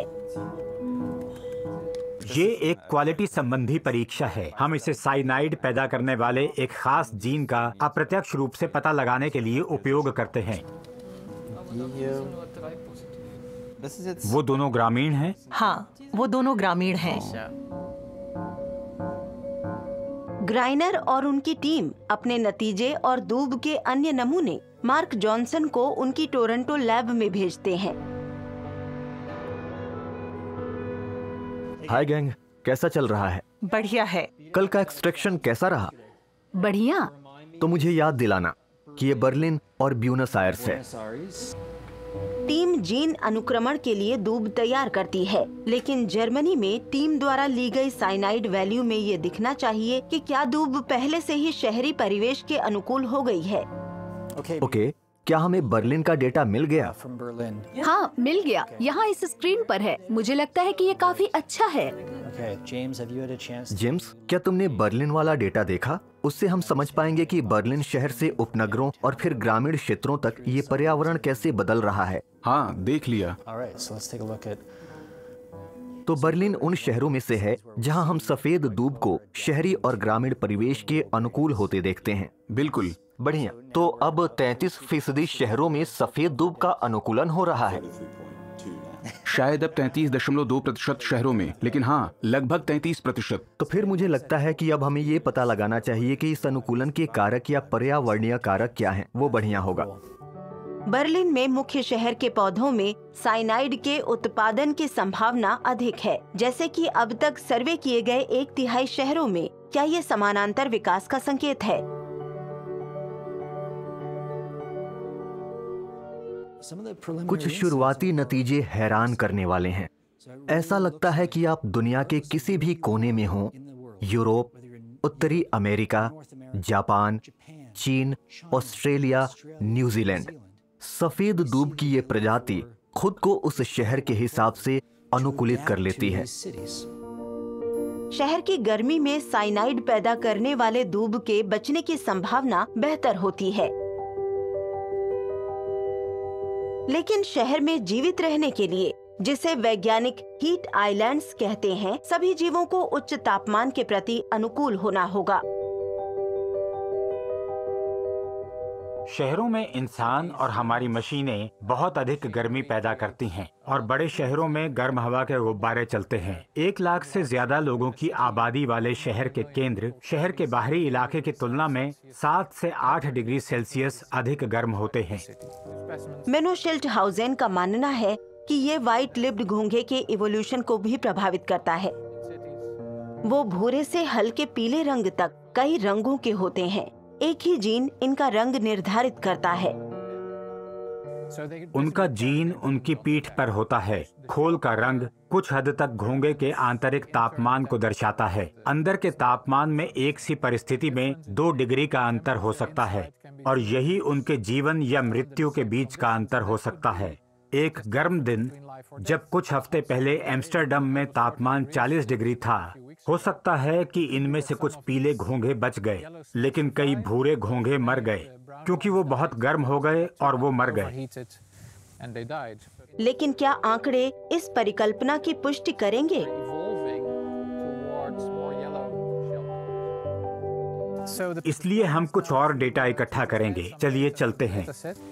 ये एक क्वालिटी संबंधी परीक्षा है। हम इसे साइनाइड पैदा करने वाले एक खास जीन का अप्रत्यक्ष रूप से पता लगाने के लिए उपयोग करते हैं। वो दोनों ग्रामीण हैं? हाँ, वो दोनों ग्रामीण हैं। ग्राइनर और उनकी टीम अपने नतीजे और दूब के अन्य नमूने मार्क जॉनसन को उनकी टोरंटो लैब में भेजते हैं। हाय गैंग, कैसा चल रहा है? बढ़िया है। कल का एक्सट्रैक्शन कैसा रहा? बढ़िया। तो मुझे याद दिलाना कि ये बर्लिन और ब्यूनस आयर्स है। टीम जीन अनुक्रमण के लिए दूब तैयार करती है, लेकिन जर्मनी में टीम द्वारा ली गई साइनाइड वैल्यू में ये दिखना चाहिए कि क्या दूब पहले से ही शहरी परिवेश के अनुकूल हो गई है। ओके okay, क्या हमें बर्लिन का डेटा मिल गया? हाँ, मिल गया। यहाँ इस स्क्रीन पर है। मुझे लगता है कि ये काफी अच्छा है। जेम्स, क्या तुमने बर्लिन वाला डेटा देखा? उससे हम समझ पाएंगे कि बर्लिन शहर से उपनगरों और फिर ग्रामीण क्षेत्रों तक ये पर्यावरण कैसे बदल रहा है। हाँ, देख लिया। तो बर्लिन उन शहरों में से है जहाँ हम सफेद दूब को शहरी और ग्रामीण परिवेश के अनुकूल होते देखते हैं। बिल्कुल। बढ़िया। तो अब तैंतीस फीसदी शहरों में सफेद दूब का अनुकूलन हो रहा है। शायद अब तैंतीस दशमलव दो प्रतिशत शहरों में, लेकिन हाँ, लगभग तैंतीस प्रतिशत। तो फिर मुझे लगता है कि अब हमें ये पता लगाना चाहिए कि इस अनुकूलन के कारक या पर्यावरणीय कारक क्या हैं। वो बढ़िया होगा। बर्लिन में मुख्य शहर के पौधों में साइनाइड के उत्पादन की संभावना अधिक है, जैसे कि अब तक सर्वे किए गए एक तिहाई शहरों में। क्या ये समानांतर विकास का संकेत है? कुछ शुरुआती नतीजे हैरान करने वाले हैं। ऐसा लगता है कि आप दुनिया के किसी भी कोने में हों, यूरोप, उत्तरी अमेरिका, जापान, चीन, ऑस्ट्रेलिया, न्यूजीलैंड, सफेद दूब की ये प्रजाति खुद को उस शहर के हिसाब से अनुकूलित कर लेती है। शहर की गर्मी में साइनाइड पैदा करने वाले दूब के बचने की संभावना बेहतर होती है, लेकिन शहर में जीवित रहने के लिए, जिसे वैज्ञानिक हीट आइलैंड्स कहते हैं, सभी जीवों को उच्च तापमान के प्रति अनुकूल होना होगा। शहरों में इंसान और हमारी मशीनें बहुत अधिक गर्मी पैदा करती हैं और बड़े शहरों में गर्म हवा के गुब्बारे चलते हैं। एक लाख से ज्यादा लोगों की आबादी वाले शहर के केंद्र शहर के बाहरी इलाके की तुलना में सात से आठ डिग्री सेल्सियस अधिक गर्म होते हैं। मेनो शिल्टहाउसेन का मानना है कि ये व्हाइट लिप्ड घोंघे के इवोल्यूशन को भी प्रभावित करता है। वो भूरे से हल्के पीले रंग तक कई रंगों के होते हैं। एक ही जीन इनका रंग निर्धारित करता है। उनका जीन उनकी पीठ पर होता है। खोल का रंग कुछ हद तक घोंघे के आंतरिक तापमान को दर्शाता है। अंदर के तापमान में एक सी परिस्थिति में दो डिग्री का अंतर हो सकता है और यही उनके जीवन या मृत्यु के बीच का अंतर हो सकता है। एक गर्म दिन, जब कुछ हफ्ते पहले एम्स्टर्डम में तापमान चालीस डिग्री था, हो सकता है कि इनमें से कुछ पीले घोंघे बच गए, लेकिन कई भूरे घोंघे मर गए क्योंकि वो बहुत गर्म हो गए और वो मर गए। लेकिन क्या आंकड़े इस परिकल्पना की पुष्टि करेंगे? इसलिए हम कुछ और डेटा इकट्ठा करेंगे। चलिए चलते हैं।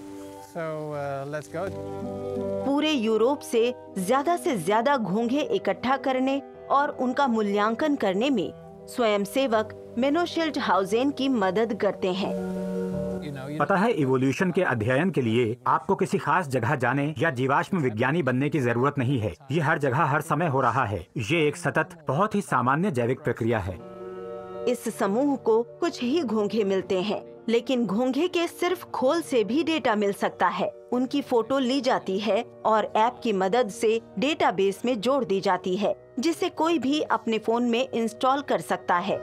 पूरे यूरोप से ज्यादा से ज्यादा घोंघे इकट्ठा करने और उनका मूल्यांकन करने में स्वयंसेवक मेनो शिल्टहाउसेन की मदद करते हैं। पता है, इवोल्यूशन के अध्ययन के लिए आपको किसी खास जगह जाने या जीवाश्म विज्ञानी बनने की जरूरत नहीं है। ये हर जगह हर समय हो रहा है। ये एक सतत, बहुत ही सामान्य जैविक प्रक्रिया है। इस समूह को कुछ ही घोंघे मिलते हैं, लेकिन घोंघे के सिर्फ खोल से भी डेटा मिल सकता है। उनकी फोटो ली जाती है और ऐप की मदद से डेटाबेस में जोड़ दी जाती है, जिसे कोई भी अपने फोन में इंस्टॉल कर सकता है।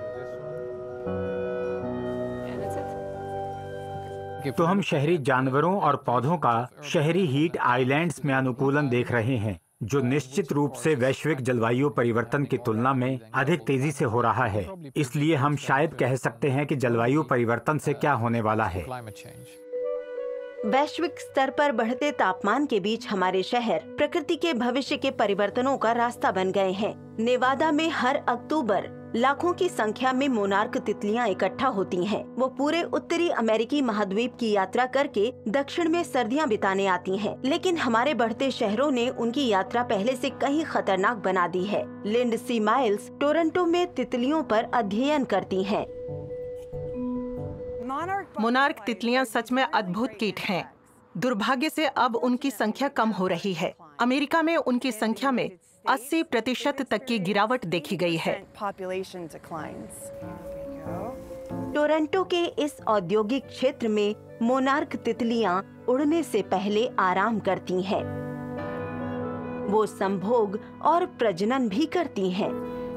तो हम शहरी जानवरों और पौधों का शहरी हीट आइलैंड्स में अनुकूलन देख रहे हैं, जो निश्चित रूप से वैश्विक जलवायु परिवर्तन की तुलना में अधिक तेजी से हो रहा है। इसलिए हम शायद कह सकते हैं कि जलवायु परिवर्तन से क्या होने वाला है। वैश्विक स्तर पर बढ़ते तापमान के बीच हमारे शहर प्रकृति के भविष्य के परिवर्तनों का रास्ता बन गए हैं। नेवादा में हर अक्टूबर लाखों की संख्या में मोनार्क तितलियां इकट्ठा होती हैं। वो पूरे उत्तरी अमेरिकी महाद्वीप की यात्रा करके दक्षिण में सर्दियां बिताने आती हैं। लेकिन हमारे बढ़ते शहरों ने उनकी यात्रा पहले से कहीं खतरनाक बना दी है। लिंडसी माइल्स टोरंटो में तितलियों पर अध्ययन करती हैं। मोनार्क तितलियां सच में अद्भुत कीट हैं। दुर्भाग्य से अब उनकी संख्या कम हो रही है। अमेरिका में उनकी संख्या में अस्सी प्रतिशत तक की गिरावट देखी गई है। टोरंटो के इस औद्योगिक क्षेत्र में मोनार्क तितलियां उड़ने से पहले आराम करती हैं। वो संभोग और प्रजनन भी करती हैं।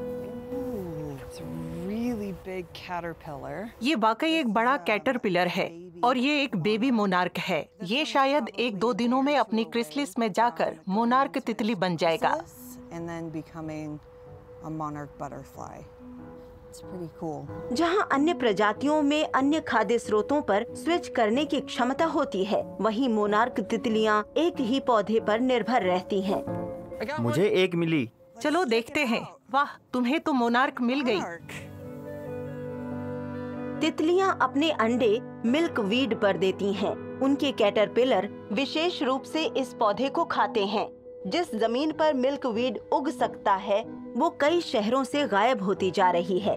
ये वाकई एक बड़ा कैटरपिलर है और ये एक बेबी मोनार्क है। ये शायद एक दो दिनों में अपनी क्रिसलिस में जाकर मोनार्क तितली बन जाएगा। जहाँ अन्य प्रजातियों में अन्य खाद्य स्रोतों पर स्विच करने की क्षमता होती है, वहीं मोनार्क तितलियाँ एक ही पौधे पर निर्भर रहती हैं। मुझे एक मिली। चलो देखते हैं। वाह, तुम्हें तो मोनार्क मिल गई। तितलियां अपने अंडे मिल्क वीड पर देती हैं। उनके कैटरपिलर विशेष रूप से इस पौधे को खाते हैं। जिस जमीन पर मिल्क वीड उग सकता है, वो कई शहरों से गायब होती जा रही है।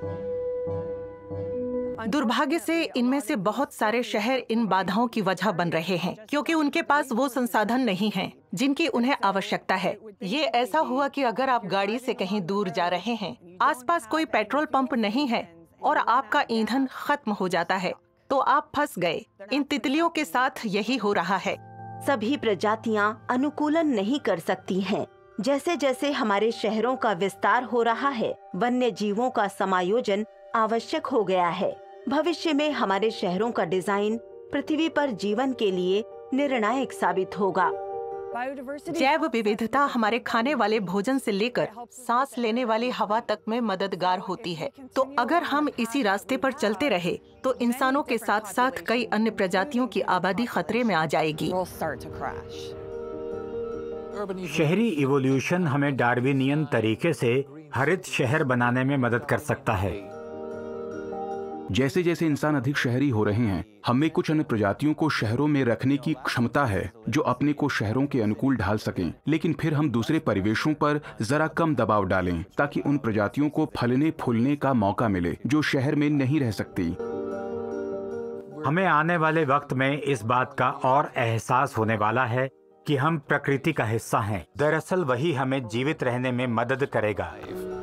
दुर्भाग्य से इनमें से बहुत सारे शहर इन बाधाओं की वजह बन रहे हैं, क्योंकि उनके पास वो संसाधन नहीं हैं जिनकी उन्हें आवश्यकता है। ये ऐसा हुआ कि अगर आप गाड़ी से कहीं दूर जा रहे हैं, आसपास कोई पेट्रोल पंप नहीं है और आपका ईंधन खत्म हो जाता है, तो आप फंस गए। इन तितलियों के साथ यही हो रहा है। सभी प्रजातियां अनुकूलन नहीं कर सकती हैं। जैसे जैसे हमारे शहरों का विस्तार हो रहा है, वन्य जीवों का समायोजन आवश्यक हो गया है। भविष्य में हमारे शहरों का डिजाइन पृथ्वी पर जीवन के लिए निर्णायक साबित होगा। जैव विविधता हमारे खाने वाले भोजन से लेकर सांस लेने वाली हवा तक में मददगार होती है। तो अगर हम इसी रास्ते पर चलते रहे, तो इंसानों के साथ साथ कई अन्य प्रजातियों की आबादी खतरे में आ जाएगी। शहरी इवोल्यूशन हमें डार्विनियन तरीके से हरित शहर बनाने में मदद कर सकता है। जैसे जैसे इंसान अधिक शहरी हो रहे हैं, हमें कुछ अन्य प्रजातियों को शहरों में रखने की क्षमता है जो अपने को शहरों के अनुकूल ढाल सकें। लेकिन फिर हम दूसरे परिवेशों पर जरा कम दबाव डालें ताकि उन प्रजातियों को फलने फूलने का मौका मिले जो शहर में नहीं रह सकती। हमें आने वाले वक्त में इस बात का और एहसास होने वाला है कि हम प्रकृति का हिस्सा हैं। दरअसल वही हमें जीवित रहने में मदद करेगा।